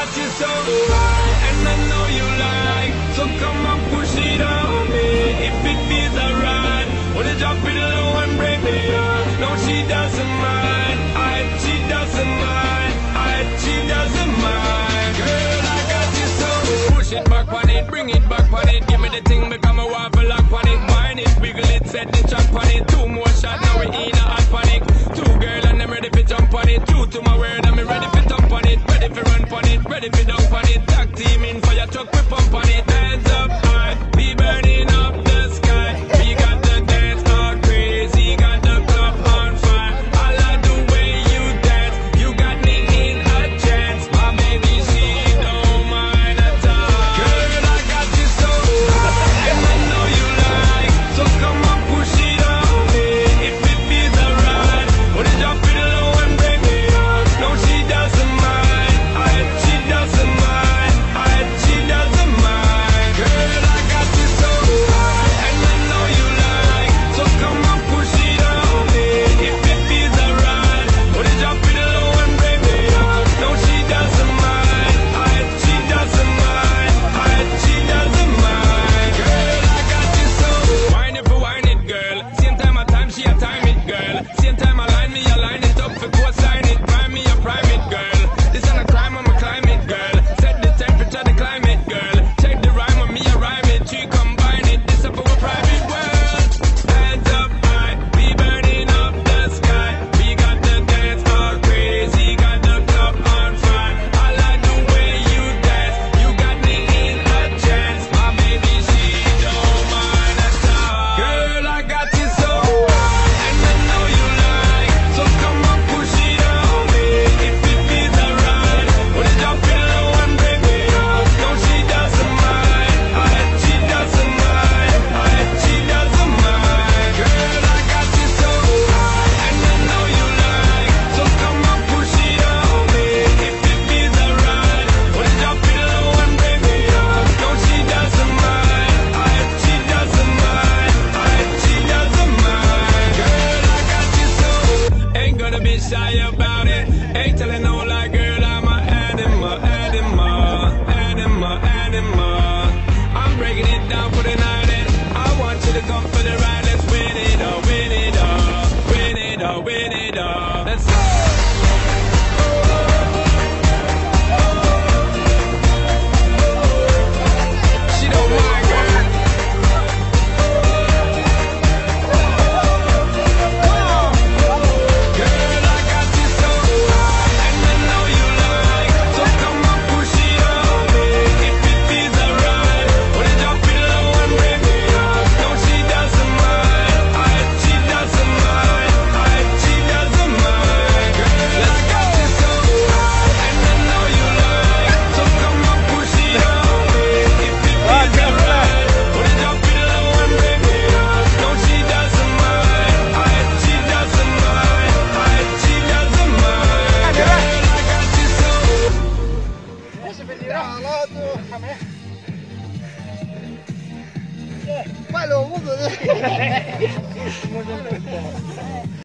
got you so high, and I know you like. So come on, push it on me. If it feels alright, wanna drop it low and break me up. No, she doesn't mind. She doesn't mind. She doesn't mind. Girl, I got you so. Push it back on it, bring it back on it. Give me the thing, become a waffle lock on it. Wine it, wiggle it, set the track on it. 2 more shots, now we in a hot panic. 2 girl and I'm ready for jump on it. True to my word, I'm ready for jump on it. Ready for run on it, ready for dunk on it. Tag team in fire truck, we pump on it. Hands up high, we burning up the sky. We got the dance all crazy, got the club on fire. I like the way you dance, you got me in a trance. My baby, she don't mind at all. Girl, I got you so high, and I know you like. So come on, push it on me. If it feels alright, wanna drop it low and break me up. No, she doesn't mind. She doesn't mind. She doesn't mind. Girl, I got you so high, and I know you like. So come on, push it on me. If it feels alright, wanna drop it low and break me up. No, she doesn't mind. She doesn't mind. She doesn't mind. Girl, I got you so. Wine it for wine it, girl. Same time I time, she a time it, girl. Same time I line me, I line it up for co-sign it. Prime me, I prime it, girl. This ain't a crime, I'm a climate, girl. Set the temperature, the climate, girl. Check the rhyme on me, I rhyme it. She combine it, this up for a private world. Hands up high, we burning up the sky. We got the dance all crazy, got the club on fire. I like the way you dance, you got me in a trance. My baby, she don't mind at all. Girl, I got you so high, and I know you like. So come on, push it on me. If it feels alright, wanna drop it low and break me up. No, she doesn't mind. She doesn't mind. She doesn't mind. Girl, I got you so high, and I know you like. So come on, push it on me. If it feels alright, wanna drop it low and break me up. No, she doesn't mind. She doesn't mind. She doesn't mind. Girl, I got you so. Ain't gonna be shy about it. Ain't telling no lie, girl, I'm a animal, animal, animal, animal. I'm breaking it down for the night, and I want you to come for the ride. Let's win it all, win it all, win it all, win it all. Let's go. She don't mind, girl. Girl, I got you so high, and I know you like. So come on, push it on me. If it feels alright, wanna drop it low and break me up. No, she doesn't mind. She doesn't mind. She doesn't mind. Girl, I got you so high, and I know you like. So come on, push it on me. If it feels alright, wanna drop it low and break me up. No, she doesn't mind. She doesn't mind. She doesn't mind. Girl, I got you so. 快乐屋子。